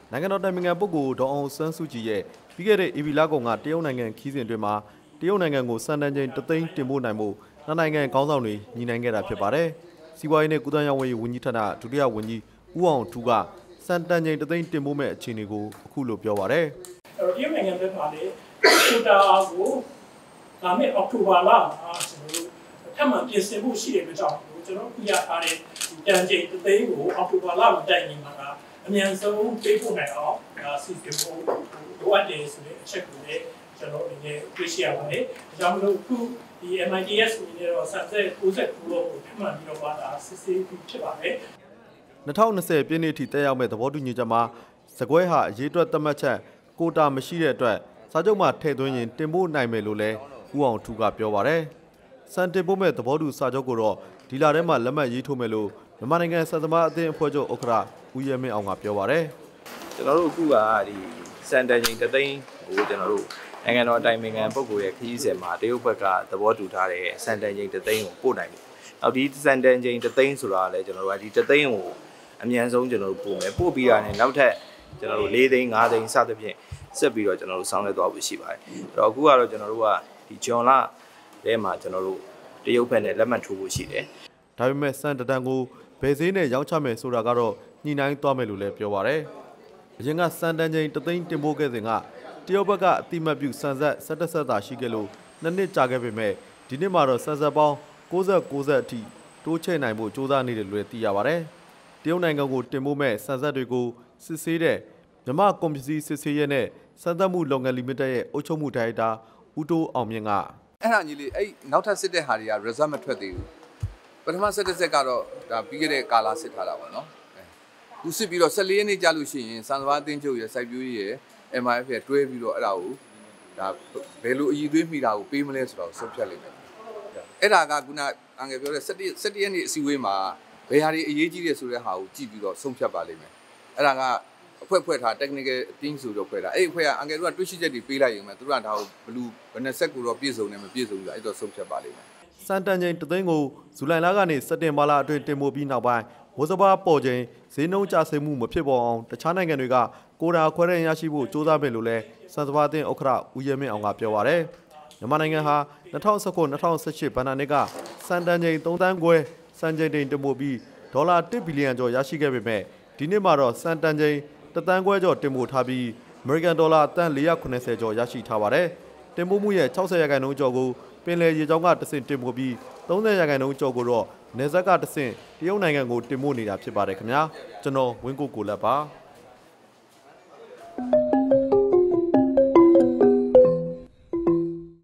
နိုင်ငံတော်တိုင်ပင်ခံပုဂ္ဂိုလ်ဒေါ်အောင်ဆန်းစုကြည်ရဲ့ပြီးခဲ့တဲ့ဧပြီလကုန်ကတရုတ်နိုင်ငံခီးစဉ်တွင်မှာတရုတ်နိုင်ငံကိုစံတန်ချိန်3သိန်းတင်ပို့နိုင်မှုနှစ်နိုင်ငံခေါင်းဆောင်တွေညီနိုင်ခဲ့တာဖြစ်ပါတယ်။စီးပွားရေးနဲ့ကုသရေးဝန်ကြီးဌာနဒုတိယဝန်ကြီးဦးအောင်ထူးကစံတန်ချိန်3သိန်းတင်ပို့မဲ့အခြေအနေကိုအခုလိုပြောပါတယ်။တရုတ်နိုင်ငံဘက်မှာလည်းကိုတာကိုလာမယ့်အောက်တိုဘာလမှာကျွန်တော်တို့ထပ်မံပြင်ဆင်မှုရှိတဲ့အတွက်ကြောင့်ကျွန်တော်ပြရထားတဲ့တန်ချိန်3သိန်းကိုအောက်တိုဘာလမှာတိုင်နေမှာကအမြန်ဆုံးပေးပို့နိုင်အောင်စီစဉ်ဖို့လိုအပ်တယ်ဆိုတဲ့အချက်ကိုလည်းကျွန်တော်အနေနဲ့တွေ့ရှိရပါတယ်။ဒါကြောင့်မလို့အခုဒီ MITS အနေနဲ့တော့ဆက်ဆက်69လို့ထပ်မံပြီးတော့ပါတာစစ်ဆေးပြီးဖြစ်ပါတယ်။2020ပြည့်နှစ်အထိတက်ရောက်မဲ့သဘောတူညီချက်မှာစကွဲဟာအရေးအတွက်သတ်မှတ်ချက်ကိုတာမရှိတဲ့အတွက်စာချုပ်မှာထည့်သွင်းရင်တင်ပို့နိုင်မယ်လို့လည်းဦးအောင်ထူးကပြောပါတယ်။စံတင်ပို့မဲ့သဘောတူစာချုပ်ကိုတော့ဒီလထဲမှာလက်မှတ်ရေးထိုးမယ်လို့မြန်မာနိုင်ငံစံသမားအသင်းအဖွဲ့ချုပ်ဥက္ကဋ္ဌဦးရဲမင်းအောင်ကပြောပါတယ်။ကျွန်တော်တို့အခုကဒီစံတန်ချိန်3သိန်းကိုကျွန်တော်တို့နိုင်ငံတော်တိုင်ပင်ခံပုဂ္ဂိုလ်ရဲ့ခရီးစဉ်မှာတရုတ်ဘက်ကသဘောတူထားတဲ့စံတန်ချိန်3သိန်းကိုပို့နိုင်တယ်။နောက်ဒီစံတန်ချိန်3သိန်းဆိုတာလည်းကျွန်တော်တို့ကဒီ3သိန်းကိုအမြန်ဆုံးကျွန်တော်တို့ပို့မယ်။ပို့ပြီးတာနဲ့နောက်ထပ်ကျွန်တော်တို့4သိန်း5သိန်းစသဖြင့်ဆက်ပြီးတော့ကျွန်တော်တို့ဆောင်ရွက်သွားဖို့ရှိပါတယ်။အဲ့တော့အခုကတော့ကျွန်တော်တို့ကဒီဂျွန်လထဲမှာကျွန်တော်တို့တရုတ်ဘက်နဲ့လက်မှတ်ထိုးဖို့ရှိတယ်။ဒါပေမဲ့စံတန်ကိုဘယ်ဈေးနဲ့ရောင်းချမယ်ဆိုတာကတော့ညှိနှိုင်းသွားမယ်လို့လည်းပြောပါရယ်။အရင်ကစံတန်ချိန်3သိန်းတင်ပို့ခဲ့စဉ်ကတရုတ်ဘက်ကအတိမတ်ပြုစံဆက်17ဆက်သာရှိခဲ့လို့2နှစ်ကြာခဲ့ပေမဲ့ဒီနှစ်မှာတော့စံဆက်ပေါင်း60အထိတိုးချဲ့နိုင်ဖို့ကြိုးစားနေတယ်လို့သိရပါရယ်။တရုတ်နိုင်ငံကိုတင်ပို့မဲ့စံဆက်တွေကိုစစ်ဆေးတဲ့မြန်မာကွန်ပစ္စည်းစစ်ဆေးရဲနဲ့စံသက်မှုလုပ်ငန်းလီမိတက်ရဲ့အုပ်ချုပ်မှုဒါရိုက်တာဦးတိုးအောင်မြင့်ကအဲ့ဒါကြီးလေအဲ့နောက်ထပ်စစ်တဲ့ဟာတွေက result မထွက်သေးဘူးပထမစစ်တဲ့ဆက်ကတော့ဒါပြီးခဲ့တဲ့ကာလစစ်ထားတာပေါ့နော်ခုစစ်ပြီးတော့14ရက်နေ့ကြာလို့ရှိရင်စံစဘာအသင်းချုပ်ရဲ့စိုက်ပျိုးရေးရဲ့ MIF ရဲ့တွဲပြီးတော့အဲ့ဒါကိုဒါဘယ်လိုအည်သွေးမိတာကိုပေးမလဲဆိုတော့ဆုံးဖြတ်လိုက်တယ်အဲ့ဒါကခုနအငယ်ပြောတဲ့17ရက်နေ့အစည်းအဝေးမှာဘယ်ဟာတွေအရေးကြီးတယ်ဆိုတဲ့ဟာကိုကြည့်ပြီးတော့ဆုံးဖြတ်ပါလိမ့်မယ်အဲ့ဒါကအဖွဲ့ထား technical team ဆိုတော့ဖွဲ့တာအဲ့အဖွဲ့ကအငယ်တို့ကတွေ့ရှိချက်တွေပေးလိုက်ရင်မှသူတို့ကဒါကိုဘယ်နဲ့ဆက်ကိုတော့ပြည့်စုံတယ်မပြည့်စုံဘူးအဲ့တော့ဆုံးဖြတ်ပါလိမ့်မယ်စံတန်ချိန်3သိန်းကိုဇူလိုင်လကနေစက်တင်ဘာလအတွင်းတင်ပို့ပြီးနောက်ပိုင်းဝစဘာပေါ်ချိန်ဈေးနှုန်းကျဆင်းမှုမဖြစ်ပေါ်အောင်တခြားနိုင်ငံတွေကကိုတာခွဲတဲ့ရရှိဖို့ကြိုးစားမယ်လို့လည်းစံစဘာအသင်းဥက္ကဋ္ဌဦးရဲမင်းအောင်ကပြောပါရယ်မြန်မာနိုင်ငံဟာ2019-2018ဘဏ္ဍာနှစ်ကစံတန်ချိန်3သန်းခွဲစံချိန်တင်ပို့ပြီးဒေါ်လာ1ဘီလီယံကျော်ရရှိခဲ့ပေမဲ့ဒီနှစ်မှာတော့စံတန်ချိန်1သန်းခွဲကျော်တင်ပို့ထားပြီးအမေရိကန်ဒေါ်လာတန်490ကျော်ရရှိထားပါတယ်တင်ပို့မှုရဲ့60%ကျော်ကိုပင်လယ်ရေကြောင်းကတဆင့်တင်ပို့ပြီး30%ကျော်ကိုတော့နယ်စပ်ကတဆင့်တရုတ်နိုင်ငံကိုတင်ပို့နေတာဖြစ်ပါတယ်ခင်ဗျာကျွန်တော်ဝင်းကိုကိုလက်ပါ